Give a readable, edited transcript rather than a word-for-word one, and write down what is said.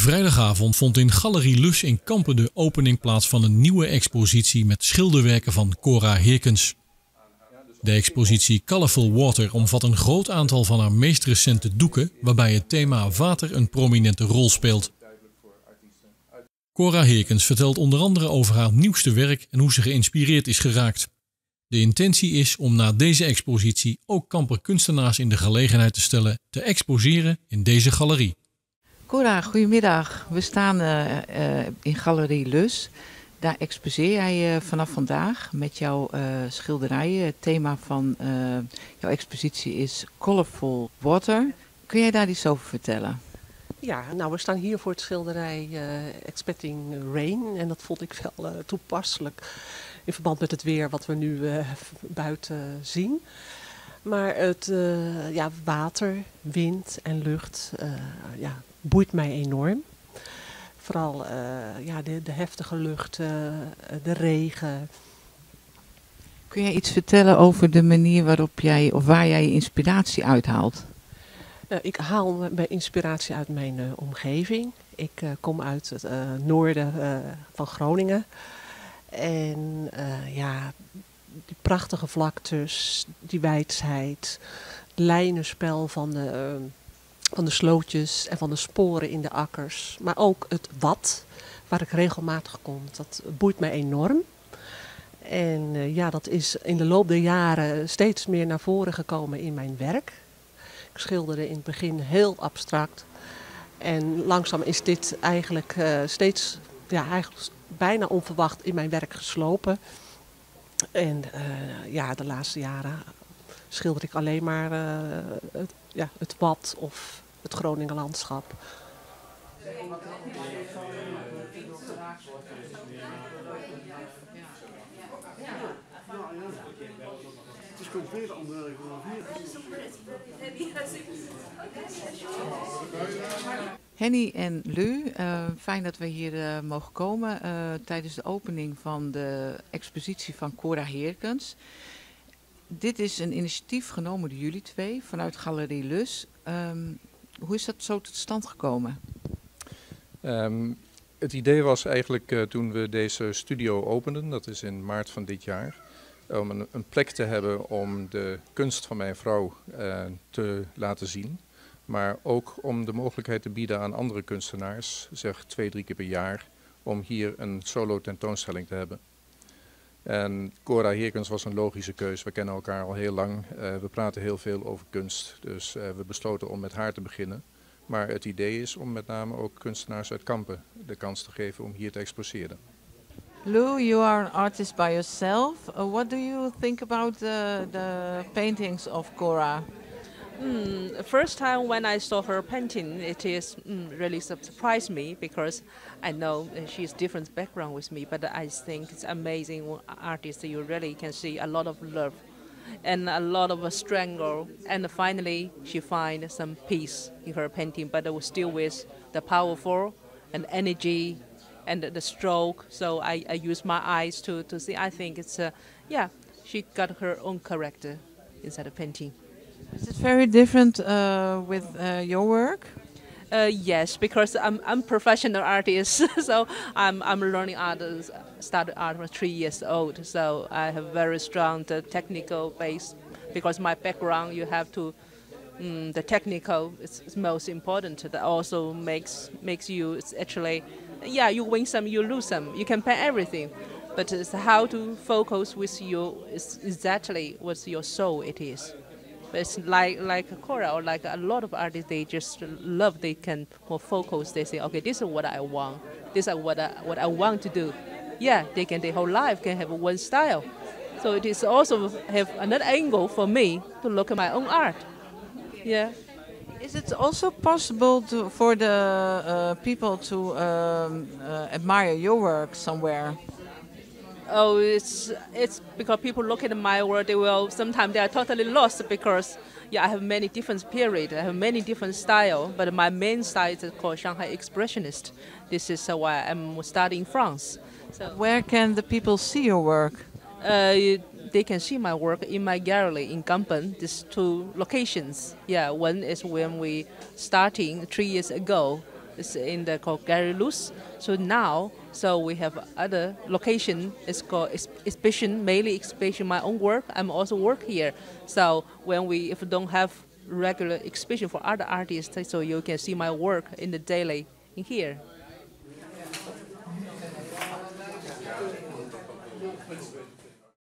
Vrijdagavond vond in Galerie Lus in Kampen de opening plaats van een nieuwe expositie met schilderwerken van Cora Heerkens. De expositie Colorful Water omvat een groot aantal van haar meest recente doeken, waarbij het thema water een prominente rol speelt. Cora Heerkens vertelt onder andere over haar nieuwste werk en hoe ze geïnspireerd is geraakt. De intentie is om na deze expositie ook Kamper kunstenaars in de gelegenheid te stellen te exposeren in deze galerie. Cora, goedemiddag. We staan in Galerie Lus. Daar exposeer jij vanaf vandaag met jouw schilderijen. Het thema van jouw expositie is Colorful Water. Kun jij daar iets over vertellen? Ja, nou we staan hier voor het schilderij Expecting Rain. En dat vond ik wel toepasselijk in verband met het weer wat we nu buiten zien. Maar het water, wind en lucht boeit mij enorm. Vooral de heftige lucht, de regen. Kun jij iets vertellen over de manier waarop jij of waar jij je inspiratie uithaalt? Ik haal mijn inspiratie uit mijn omgeving. Ik kom uit het noorden van Groningen. En die prachtige vlaktes, die wijdsheid, lijnenspel van de slootjes en van de sporen in de akkers. Maar ook het wad, waar ik regelmatig kom, dat boeit mij enorm. En dat is in de loop der jaren steeds meer naar voren gekomen in mijn werk. Ik schilderde in het begin heel abstract. En langzaam is dit eigenlijk steeds bijna onverwacht in mijn werk geslopen. En de laatste jaren schilder ik alleen maar het wad of het Groninger landschap. Henny en Leu, fijn dat we hier mogen komen tijdens de opening van de expositie van Cora Heerkens. Dit is een initiatief genomen door jullie twee vanuit Galerie Lus. Hoe is dat zo tot stand gekomen? Het idee was eigenlijk toen we deze studio openden, dat is in maart van dit jaar, om een plek te hebben om de kunst van mijn vrouw te laten zien. Maar ook om de mogelijkheid te bieden aan andere kunstenaars, zeg 2-3 keer per jaar, om hier een solo tentoonstelling te hebben. En Cora Heerkens was een logische keus. We kennen elkaar al heel lang. We praten heel veel over kunst. Dus we besloten om met haar te beginnen. Maar het idee is om met name ook kunstenaars uit Kampen de kans te geven om hier te exposeren. Lou, you are an artist by yourself. What do you think about the paintings of Cora? First time when I saw her painting, it is really surprised me because I know she's different background with me, but I think it's amazing artist. You really can see a lot of love and a lot of struggle, and finally she find some peace in her painting, but still with the powerful and energy and the stroke. So I use my eyes to see. I think it's she got her own character inside the painting. Is it very different with your work? Yes, because I'm professional artist, so I'm learning art. Started art when 3 years old, so I have very strong technical base. Because my background, you have to the technical is most important. That also makes you. It's actually you win some, you lose some. You can paint everything, but it's how to focus with you is exactly what your soul it is. It's like Cora or like a lot of artists, they just love, they can more focus, they say, okay, this is what I want, this is what I want to do. Yeah, they can, their whole life can have one style. So it is also have another angle for me to look at my own art. Yeah. Is it also possible for the people to admire your work somewhere? Oh, it's because people look at my work, sometimes they are totally lost because I have many different periods, I have many different styles, but my main style is called Shanghai Expressionist. This is why I'm studying in France. So where can the people see your work? They can see my work in my gallery in Kampen. These 2 locations. Yeah, one is when we starting 3 years ago It's in the called Gary Luce. So now, so we have other location. It's called exhibition, mainly exhibition my own work. I'm also work here. So when if we don't have regular exhibition for other artists, so you can see my work in the daily in here.